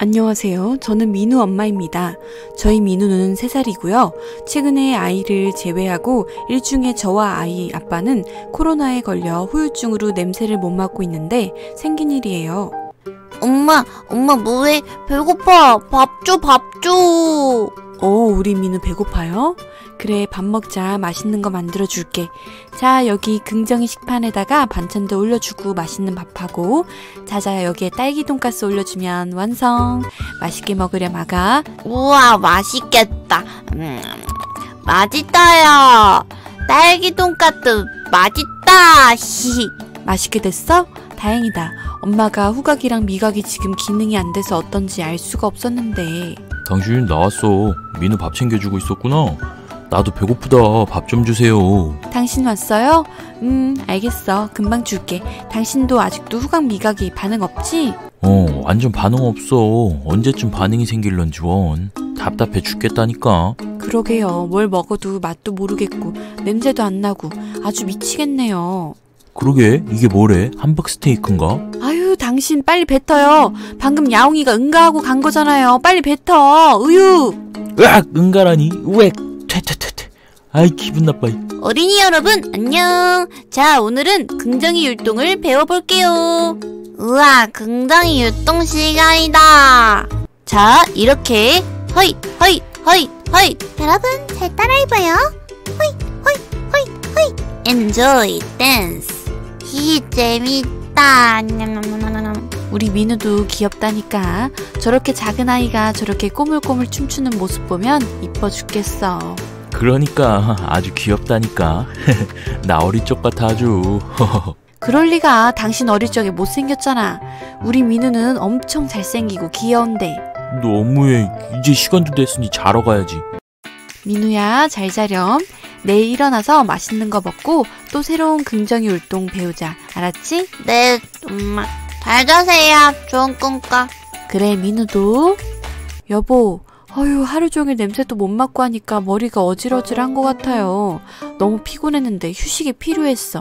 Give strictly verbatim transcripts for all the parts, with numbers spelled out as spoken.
안녕하세요. 저는 민우 엄마입니다. 저희 민우는 세 살이고요. 최근에 아이를 제외하고 일중에 저와 아이 아빠는 코로나에 걸려 후유증으로 냄새를 못 맡고 있는데 생긴 일이에요. 엄마, 엄마 뭐해? 배고파. 밥 줘, 밥 줘. 어, 우리 민우 배고파요? 그래, 밥 먹자. 맛있는 거 만들어줄게. 자, 여기 긍정이 식판에다가 반찬도 올려주고 맛있는 밥하고, 자자, 여기에 딸기 돈가스 올려주면 완성. 맛있게 먹으렴, 아가. 우와, 맛있겠다. 음, 맛있어요. 딸기 돈가스 맛있다. 히. 맛있게 됐어? 다행이다. 엄마가 후각이랑 미각이 지금 기능이 안 돼서 어떤지 알 수가 없었는데. 당신 나왔어. 민우 밥 챙겨주고 있었구나. 나도 배고프다. 밥 좀 주세요. 당신 왔어요? 음, 알겠어. 금방 줄게. 당신도 아직도 후각 미각이 반응 없지? 어, 완전 반응 없어. 언제쯤 반응이 생길런지 원. 답답해 죽겠다니까. 그러게요. 뭘 먹어도 맛도 모르겠고 냄새도 안 나고 아주 미치겠네요. 그러게, 이게 뭐래? 함박 스테이크인가? 아유, 당신 빨리 뱉어요. 방금 야옹이가 응가하고 간 거잖아요. 빨리 뱉어. 우유. 으악! 응가라니. 우엑! 퇴퇴퇴퇴. 아이, 기분 나빠. 어린이 여러분 안녕. 자, 오늘은 긍정이 율동을 배워볼게요. 우와, 긍정이 율동 시간이다. 자, 이렇게 허잇 허잇 허잇 허잇. 여러분 잘 따라해봐요. 허잇 허잇 허잇 허잇. Enjoy dance. 히, 재밌다. 우리 민우도 귀엽다니까. 저렇게 작은 아이가 저렇게 꼬물꼬물 춤추는 모습 보면 이뻐 죽겠어. 그러니까 아주 귀엽다니까. 나 어릴 적 같아 아주. 그럴 리가. 당신 어릴 적에 못생겼잖아. 우리 민우는 엄청 잘생기고 귀여운데. 너무해. 이제 시간도 됐으니 자러 가야지. 민우야, 잘 자렴. 내일 일어나서 맛있는 거 먹고 또 새로운 긍정이 율동 배우자. 알았지? 네, 엄마. 잘 자세요. 좋은 꿈 꿔. 그래, 민우도. 여보, 어휴, 하루 종일 냄새도 못 맡고 하니까 머리가 어질어질한 것 같아요. 너무 피곤했는데 휴식이 필요했어.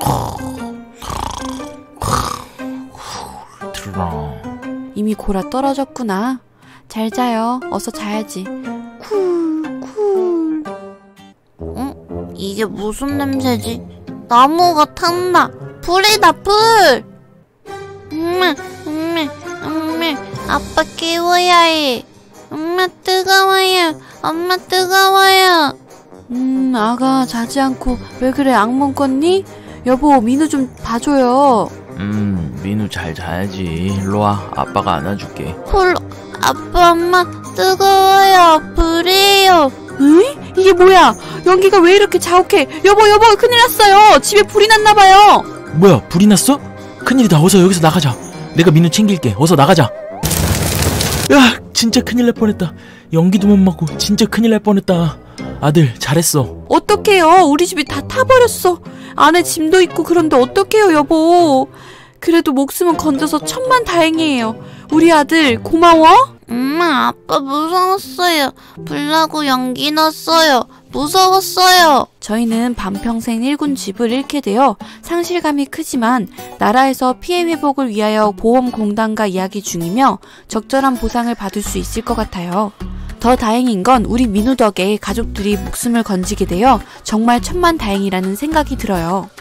들어라. 이미 골아 떨어졌구나. 잘 자요. 어서 자야지. 쿨, 쿨. 응? 이게 무슨 냄새지? 나무가 탄다. 불이다, 불. 엄마, 엄마, 엄마. 아빠 깨워야 해. 엄마 뜨거워요. 엄마 뜨거워요. 음, 아가 자지 않고 왜 그래? 악몽 꿨니? 여보, 민우 좀 봐줘요. 음, 민우 잘 자야지. 일로와, 아빠가 안아줄게. 불, 아빠, 엄마 뜨거워요. 불이에요. 으이? 이게 뭐야? 연기가 왜 이렇게 자욱해? 여보, 여보, 큰일 났어요. 집에 불이 났나봐요. 뭐야, 불이 났어? 큰일이다. 어서 여기서 나가자. 내가 민우 챙길게. 어서 나가자. 야, 진짜 큰일 날 뻔했다. 연기도 못 맡고 진짜 큰일 날 뻔했다. 아들, 잘했어. 어떡해요? 우리 집이 다 타버렸어. 안에 짐도 있고 그런데 어떡해요, 여보. 그래도 목숨은 건져서 천만 다행이에요. 우리 아들 고마워. 엄마, 아빠 무서웠어요. 불나고 연기 났어요. 무서웠어요. 저희는 반평생 일군 집을 잃게 되어 상실감이 크지만 나라에서 피해 회복을 위하여 보험공단과 이야기 중이며 적절한 보상을 받을 수 있을 것 같아요. 더 다행인 건 우리 민우 덕에 가족들이 목숨을 건지게 되어 정말 천만 다행이라는 생각이 들어요.